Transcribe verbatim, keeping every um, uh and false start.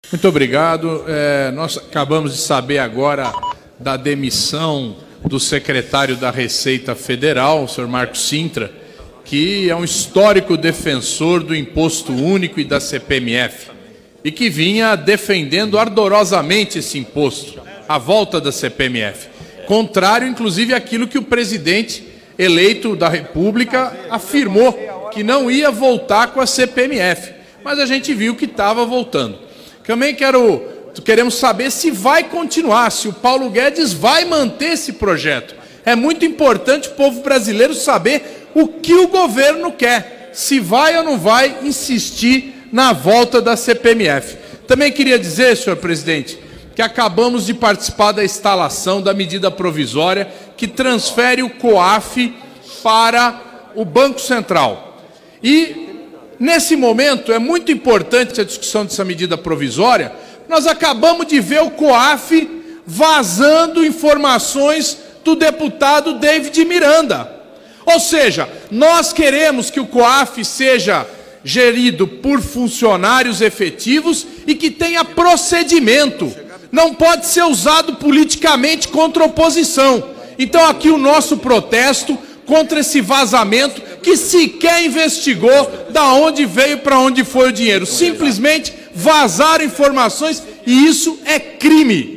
Muito obrigado. É, nós acabamos de saber agora da demissão do secretário da Receita Federal, o senhor Marcos Cintra, que é um histórico defensor do Imposto Único e da C P M F, e que vinha defendendo ardorosamente esse imposto, a volta da C P M F, contrário, inclusive, àquilo que o presidente eleito da República afirmou, que não ia voltar com a C P M F, mas a gente viu que estava voltando. Também quero, queremos saber se vai continuar, se o Paulo Guedes vai manter esse projeto. É muito importante o povo brasileiro saber o que o governo quer, se vai ou não vai insistir na volta da C P M F. Também queria dizer, senhor presidente, que acabamos de participar da instalação da medida provisória que transfere o COAF para o Banco Central. E, nesse momento, é muito importante a discussão dessa medida provisória. Nós acabamos de ver o COAF vazando informações do deputado David Miranda. Ou seja, nós queremos que o COAF seja gerido por funcionários efetivos e que tenha procedimento. Não pode ser usado politicamente contra a oposição. Então, aqui o nosso protesto contra esse vazamento que sequer investigou da onde veio para onde foi o dinheiro. Simplesmente vazaram informações e isso é crime.